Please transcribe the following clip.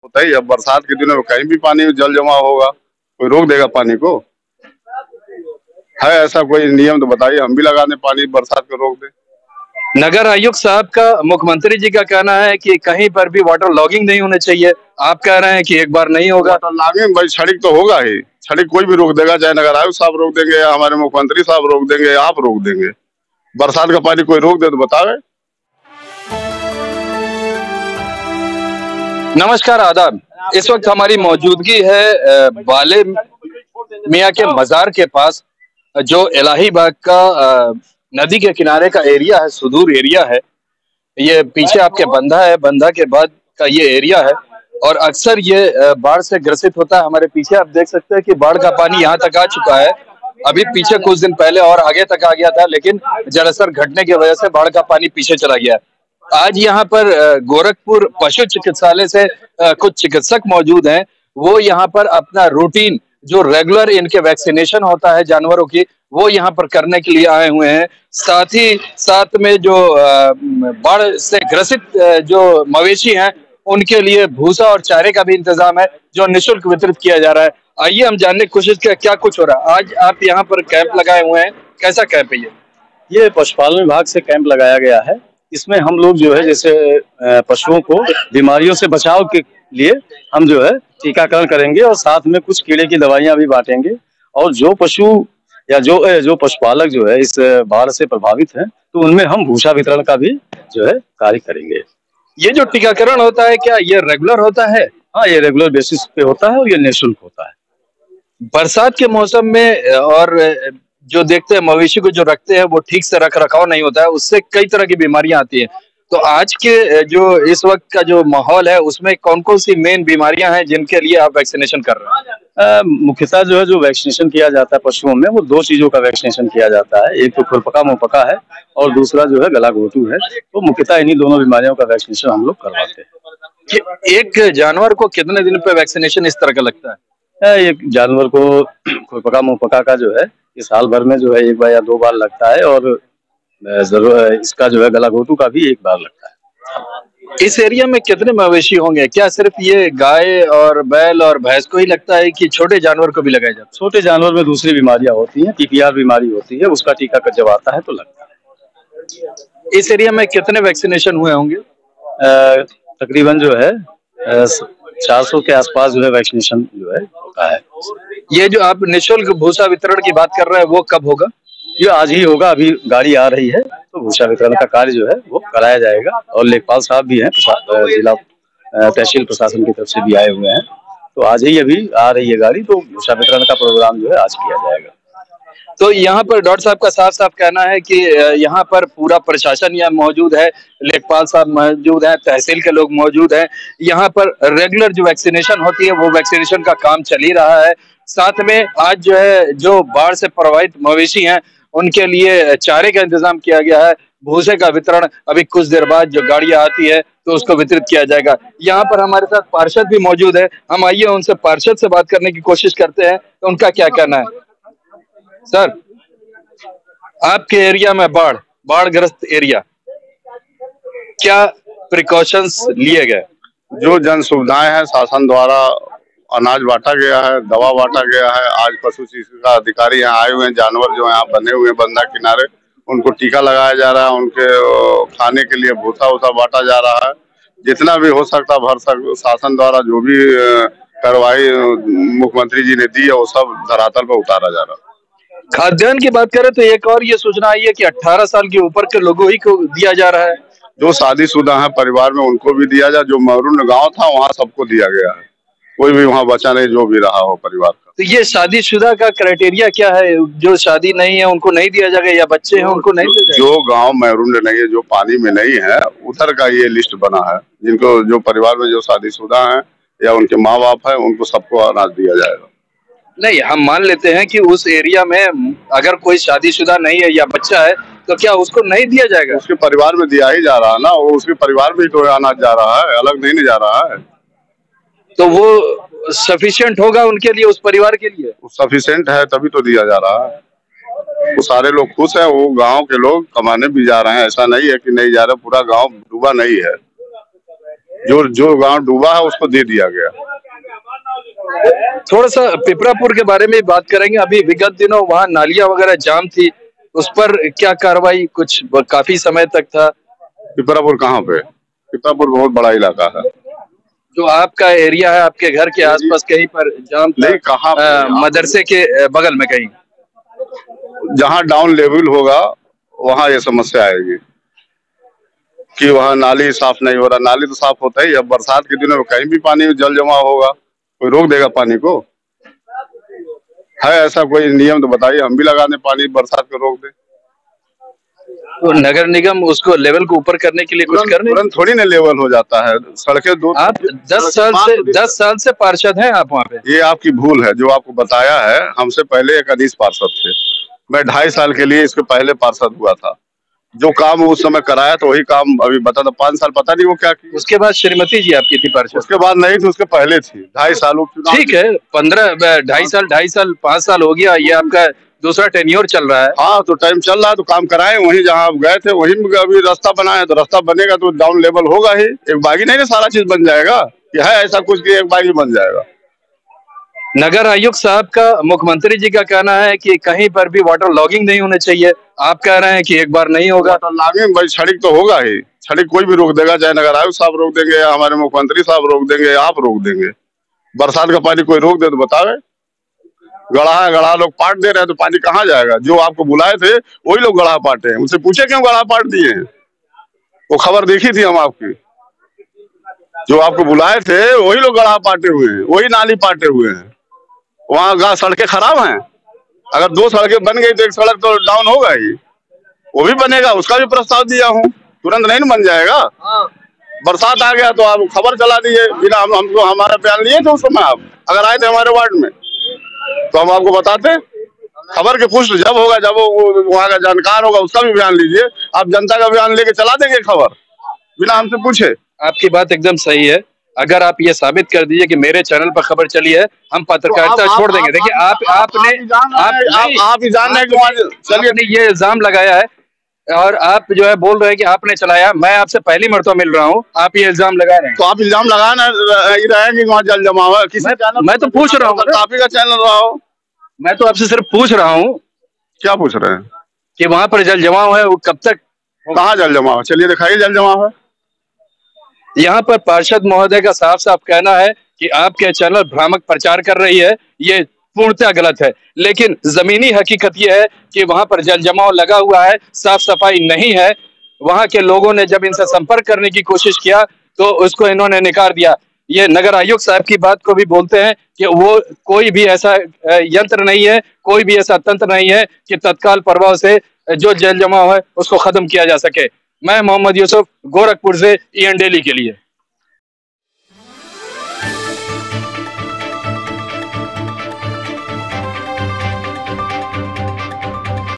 होता ही। अब बरसात के दिनों में कहीं भी पानी जल जमा होगा, कोई रोक देगा पानी को? है ऐसा कोई नियम तो बताइए, हम भी लगा दें पानी, बरसात को रोक दें। नगर आयुक्त साहब का, मुख्यमंत्री जी का कहना है कि कहीं पर भी वाटर लॉगिंग नहीं होने चाहिए। आप कह रहे हैं कि एक बार नहीं होगा। वाटर लॉगिंग भाई क्षणिक तो होगा ही, क्षणिक कोई भी रोक देगा, चाहे नगर आयुक्त साहब रोक देंगे या हमारे मुख्यमंत्री साहब रोक देंगे या आप रोक देंगे। बरसात का पानी कोई रोक दे तो बतावे। नमस्कार, आदाब। इस वक्त हमारी मौजूदगी है बाले मियाँ के मजार के पास, जो इलाही बाग का नदी के किनारे का एरिया है, सुदूर एरिया है। ये पीछे आपके बंधा है, बंधा के बाद का ये एरिया है और अक्सर ये बाढ़ से ग्रसित होता है। हमारे पीछे आप देख सकते हैं कि बाढ़ का पानी यहाँ तक आ चुका है। अभी पीछे कुछ दिन पहले और आगे तक आ गया था, लेकिन जलस्तर घटने की वजह से बाढ़ का पानी पीछे चला गया। आज यहाँ पर गोरखपुर पशु चिकित्सालय से कुछ चिकित्सक मौजूद हैं। वो यहाँ पर अपना रूटीन, जो रेगुलर इनके वैक्सीनेशन होता है जानवरों की, वो यहाँ पर करने के लिए आए हुए हैं। साथ ही साथ में जो बाढ़ से ग्रसित जो मवेशी हैं, उनके लिए भूसा और चारे का भी इंतजाम है, जो निःशुल्क वितरित किया जा रहा है। आइए हम जानने की कोशिश करें क्या कुछ हो रहा है। आज आप यहाँ पर कैंप लगाए हुए हैं, कैसा कैंप है ये पशुपालन विभाग से कैंप लगाया गया है। इसमें हम लोग जो है जैसे पशुओं को बीमारियों से बचाव के लिए हम जो है टीकाकरण करेंगे और साथ में कुछ कीड़े की दवाइयां भी बांटेंगे। और जो पशु या जो पशुपालक जो है इस बाढ़ से प्रभावित हैं, तो उनमें हम भूसा वितरण का भी जो है कार्य करेंगे। ये जो टीकाकरण होता है, क्या ये रेगुलर होता है? हाँ, ये रेगुलर बेसिस पे होता है और ये निःशुल्क होता है। बरसात के मौसम में और जो देखते हैं मवेशी को जो रखते हैं वो ठीक से रख रखाव नहीं होता है, उससे कई तरह की बीमारियां आती हैं। तो आज के जो इस वक्त का जो माहौल है, उसमें कौन कौन सी मेन बीमारियां हैं जिनके लिए आप वैक्सीनेशन कर रहे हैं? मुख्यतः जो है जो वैक्सीनेशन किया जाता है पशुओं में, वो दो चीजों का वैक्सीनेशन किया जाता है। एक तो खुरपका मुहपका है और दूसरा जो है गला घोटू है। तो मुख्यतः इन्हीं दोनों बीमारियों का वैक्सीनेशन हम लोग करवाते हैं। कि एक जानवर को कितने दिन पे वैक्सीनेशन इस तरह का लगता है? एक जानवर को खुरपका मुहपका का जो है इस साल भर में जो है एक बार या दो बार लगता है और जरूर इसका जो है गला घोटू का भी एक बार लगता है। इस एरिया में कितने मवेशी होंगे? क्या सिर्फ ये गाय और बैल और भैंस को ही लगता है कि छोटे जानवर को भी लगाया जाता है? छोटे जानवर में दूसरी बीमारियां होती हैं, पीपीआर बीमारी होती है, उसका टीका जब आता है तो लगता है। इस एरिया में कितने वैक्सीनेशन हुए होंगे? तकरीबन जो है 400 के आसपास जो है वैक्सीनेशन जो है होता है। ये जो आप निःशुल्क भूसा वितरण की बात कर रहे हैं, वो कब होगा? ये आज ही होगा। अभी गाड़ी आ रही है तो भूसा वितरण का कार्य जो है वो कराया जाएगा। और लेखपाल साहब भी हैं, जिला तहसील प्रशासन की तरफ से भी आए हुए हैं। तो आज ही अभी आ रही है गाड़ी, तो भूसा वितरण का प्रोग्राम जो है आज किया जाएगा। तो यहाँ पर डॉक्टर साहब का साफ साफ कहना है कि यहाँ पर पूरा प्रशासन यहाँ मौजूद है, लेखपाल साहब मौजूद हैं, तहसील के लोग मौजूद हैं। यहाँ पर रेगुलर जो वैक्सीनेशन होती है वो वैक्सीनेशन का काम चल ही रहा है। साथ में आज जो है जो बाढ़ से प्रभावित मवेशी हैं, उनके लिए चारे का इंतजाम किया गया है। भूसे का वितरण अभी कुछ देर बाद जो गाड़ियां आती है तो उसको वितरित किया जाएगा। यहाँ पर हमारे साथ पार्षद भी मौजूद है। हम आइए उनसे पार्षद से बात करने की कोशिश करते हैं, तो उनका क्या कहना है। सर, आपके एरिया में बाढ़ग्रस्त एरिया, क्या प्रिकॉशंस लिए गए? जो जन सुविधाएं हैं शासन द्वारा, अनाज बांटा गया है, दवा बांटा गया है। आज पशु चिकित्सा अधिकारी यहाँ आए हुए हैं, जानवर जो यहाँ बने हुए हैं बंधा किनारे, उनको टीका लगाया जा रहा है, उनके खाने के लिए भूसा वूसा बांटा जा रहा है। जितना भी हो सकता शासन द्वारा जो भी कार्रवाई मुख्यमंत्री जी ने दी है, वो सब धरातल पर उतारा जा रहा है। खाद्यान्न की बात करें तो एक और ये सूचना आई है कि 18 साल के ऊपर के लोगों ही को दिया जा रहा है। जो शादीशुदा है परिवार में उनको भी दिया जाए। जो मरून गांव था वहाँ सबको दिया गया है, कोई भी वहाँ बचा नहीं जो भी रहा हो परिवार का। तो ये शादीशुदा का क्राइटेरिया क्या है? जो शादी नहीं है उनको नहीं दिया जाएगा या बच्चे हैं उनको नहीं दिया जाएगा? जो गांव मैरून नहीं है, जो पानी में नहीं है, उधर का ये लिस्ट बना है। जिनको जो परिवार में जो शादीशुदा है या उनके माँ बाप है, उनको सबको अनाज दिया जाएगा। नहीं, हम मान लेते हैं कि उस एरिया में अगर कोई शादीशुदा नहीं है या बच्चा है तो क्या उसको नहीं दिया जाएगा? उसके परिवार में दिया ही जा रहा है ना, वो उसके परिवार में ही तो अनाज जा रहा है, अलग नहीं जा रहा है। तो वो सफिशिएंट होगा उनके लिए, उस परिवार के लिए? सफिशिएंट है तभी तो दिया जा रहा है। वो सारे लोग खुश है, वो गांव के लोग कमाने भी जा रहे हैं। ऐसा नहीं है कि नहीं जा रहे, पूरा गांव डूबा नहीं है। जो गांव डूबा है उसको दे दिया गया। थोड़ा सा पिपरापुर के बारे में बात करेंगे। अभी विगत दिनों वहाँ नालियां वगैरह जाम थी, उस पर क्या कार्रवाई? कुछ काफी समय तक था। पिपरापुर कहाँ पे? पिपरापुर बहुत बड़ा इलाका है। जो आपका एरिया है, आपके घर के आसपास कहीं पर जाम था? नहीं, कहाँ? मदरसे के बगल में कहीं? जहाँ डाउन लेवल होगा वहाँ ये समस्या आएगी कि वहाँ नाली साफ नहीं हो रहा। नाली तो साफ होता ही, अब बरसात के दिनों में कहीं भी पानी जल जमा होगा, कोई रोक देगा पानी को? है ऐसा कोई नियम तो बताइए, हम भी लगा दें पानी, बरसात को रोक दें। तो नगर निगम उसको लेवल को ऊपर करने के लिए कुछ कर रहे हैं? थोड़ी ना लेवल हो जाता है, सड़कें दो। आप 10 साल से पार्षद हैं आप वहाँ पे? ये आपकी भूल है, जो आपको बताया है। हमसे पहले एक अधीश पार्षद थे, मैं 2.5 साल के लिए इसके पहले पार्षद हुआ था। जो काम उस समय कराया तो वही काम अभी बता दो। 5 साल पता नहीं वो क्या की। उसके बाद श्रीमती जी आपकी थी पार्षद? उसके बाद नहीं थी, उसके पहले थी। 2.5 साल ठीक है, 2.5 साल 5 साल हो गया, ये आपका दूसरा टेन्योर चल रहा है। हाँ, तो टाइम चल रहा है तो काम कराए। वहीं जहाँ आप गए थे वहीं अभी रास्ता बनाए, तो रास्ता बनेगा तो डाउन लेवल होगा ही। एक बागी नहीं ना सारा चीज बन जाएगा, कि है ऐसा कुछ कि एक बागी बन जाएगा। नगर आयुक्त साहब का, मुख्यमंत्री जी का कहना है कि कहीं पर भी वाटर लॉगिंग नहीं होने चाहिए। आप कह रहे हैं कि एक बार नहीं होगा। वाटर लॉगिंग भाई क्षणिक तो होगा ही। क्षणिक कोई भी रोक देगा, चाहे नगर आयुक्त साहब रोक देंगे या हमारे मुख्यमंत्री साहब रोक देंगे या आप रोक देंगे। बरसात का पानी कोई रोक दे तो बतावे। गढ़ा लोग पाट दे रहे हैं तो पानी कहाँ जाएगा? जो आपको बुलाए थे वही लोग गढ़ा पाटे हैं, उनसे पूछे क्यों गढ़ा पाट दिए हैं? वो खबर देखी थी हम आपकी। जो आपको बुलाए थे वही लोग गढ़ा पाटे हुए हैं, वही नाली पाटे हुए हैं। वहाँ सड़कें खराब हैं। अगर 2 सड़कें बन गई तो एक सड़क तो डाउन होगा ही, वो भी बनेगा। उसका भी प्रस्ताव दिया हूँ, तुरंत नहीं बन जाएगा। बरसात आ गया तो आप खबर चला दिए बिना हमको हमारा बयान लिए थे। उस समय आप अगर आए थे हमारे वार्ड में तो हम आपको बताते। खबर के पुष्ट जब होगा, जब वो वहाँ का जानकार होगा, उसका भी बयान लीजिए। आप जनता का बयान लेके चला देंगे खबर बिना हमसे पूछे? आपकी बात एकदम सही है। अगर आप ये साबित कर दीजिए कि मेरे चैनल पर खबर चली है, हम पत्रकारिता छोड़ देंगे। देखिए आपने ही जान रहे हैं। चलिए, ये इल्जाम लगाया है और आप जो है बोल रहे हैं कि आपने चलाया। मैं आपसे पहली मरतबा मिल रहा हूँ, आप ये इल्जाम लगा रहे हैं। तो आप इल्जाम लगा रहे हैं कि वहाँ जल जमा हुआ है किसी चैनल? मैं तो पूछ रहा हूँ, आप ही का चैनल रहा हो। मैं तो आपसे सिर्फ पूछ रहा हूँ। क्या पूछ रहे हैं? कि वहाँ पर जल जमाव है, वो कब तक? कहाँ जल जमाव? चलिए दिखाइए जल जमाव है। यहाँ पर पार्षद महोदय का साफ साफ कहना है कि आपके चैनल भ्रामक प्रचार कर रही है, ये पूर्णतः गलत है। लेकिन जमीनी हकीकत यह है कि वहां पर जल जमाव लगा हुआ है, साफ सफाई नहीं है। वहां के लोगों ने जब इनसे संपर्क करने की कोशिश किया तो उसको इन्होंने नकार दिया। ये नगर आयुक्त साहब की बात को भी बोलते हैं कि वो कोई भी ऐसा यंत्र नहीं है, कोई भी ऐसा तंत्र नहीं है कि तत्काल प्रभाव से जो जल जमाव है उसको खत्म किया जा सके। मैं मोहम्मद यूसुफ, गोरखपुर से EN डेली के लिए।